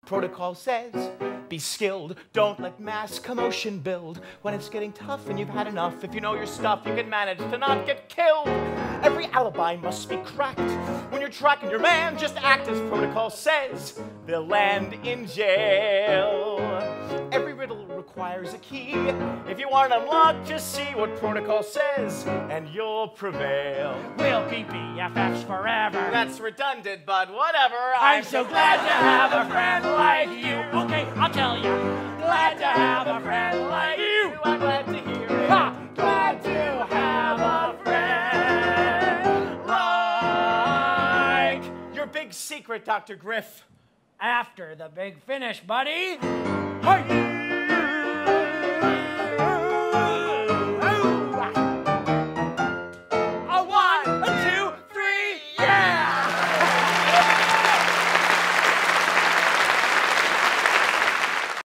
Protocol says, be skilled, don't let mass commotion build. When it's getting tough and you've had enough, if you know your stuff, you can manage to not get killed. Every alibi must be cracked. When you're tracking your man, just act as protocol says. They'll land in jail. Every riddle requires a key. If you want it unlocked, just see what protocol says, and you'll prevail. We'll be BFFs forever. That's redundant, but whatever. I'm so glad to have a friend like you. Okay, I'll tell you. Glad to have a friend like you. I'm glad to hear it. Ha! Glad to have a friend like your big secret, Dr. Griff. After the big finish, buddy. Hey!